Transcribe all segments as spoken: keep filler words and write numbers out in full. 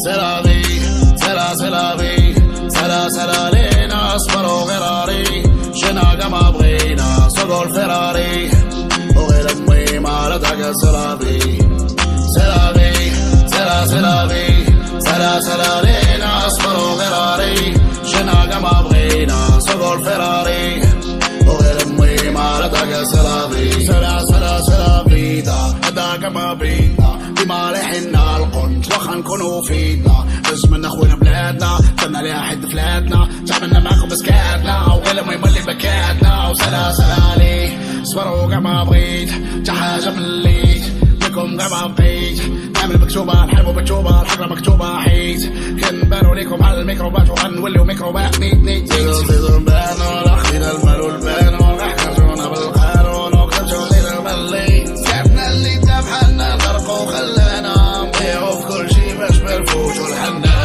سلامي سلا سلامي سلا سلا لينا اصفر وغراري شنا ما بغينا سوق الفراري وغير امي ما لدعك سلامي سلامي سلا سلامي سلا سلا لينا اصفر وغراري شنا ما بغينا سوق الفراري وغير امي ما لدعك سلامي سلا سلا سلا بيدا هداك ما بيدا بما لحنا القنج واخا نكونو فينا لازم اخونا بلادنا كنا ليها حد فلاتنا تعبنا معاكم بسكاتنا وغير ما يملي بكاتنا وسلا سلا لي صبروا كاع ما بغيت تا حاجه مليت لكم كاع ما بقيت نعمل مكتوبه نحاربوا بالتوبه الحقره مكتوبه حيت كنبانو ليكم على الميكروبات وغنوليو ميكروبات نيت نيت نيت زيدو نبانو لاخدينا المال والبانو حكرتونا بالقانون وكتبتو لينا الملي تعبنا اللي تابحنا غرقو خلانا نضيعو في كل شي باش منفوتو الحنان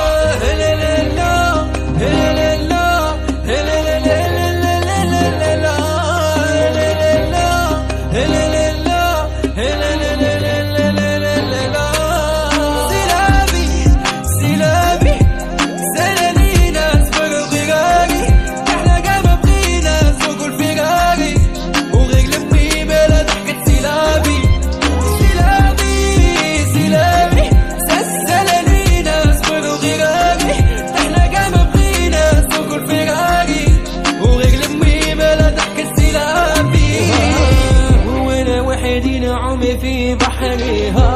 في بحرها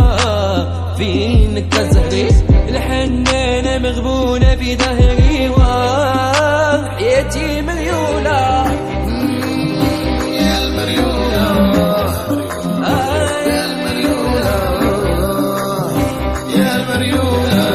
فين كزهري الحنانة مغبونة في ظهري وحياتي مريولة يا المريولة يا المريولة يا المريولة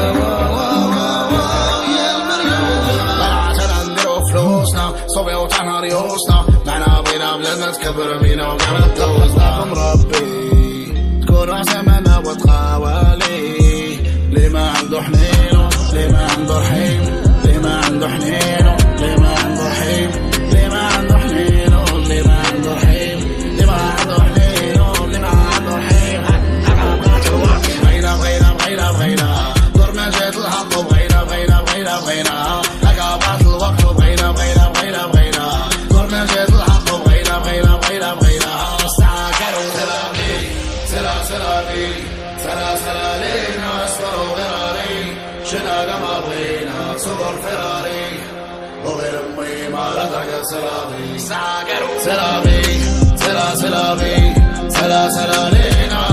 يا المريولة عشان نديرو فلوسنا صوبي وطعنا ريوسنا معنا بغينا بلادنا تكبر بينا وكاع تجوزنا مربي تكون زماننا وتخاوالي لي ما عنده حنينو لي ما عنده رحيم لي ما عنده حنينو لي ما عنده رحيم لي ما عنده حنينو لي ما عنده رحيم لي ما عنده حنينو لي ما عنده رحيم بغينا بغينا بغينا بغينا دورنا جات الحق وبغينا بغينا بغينا بغينا عقبات الوقت وبغينا بغينا بغينا بغينا دورنا جات الحق وبغينا بغينا بغينا بغينا استعكروا سلامي سلا سلامي سلا سلا لينا اصفر وغراري شنا ما بغينا سوق الفراري وغير امي ما لدعك سلامي استعكروا سلامي سلا سلامي سلا سلا لينا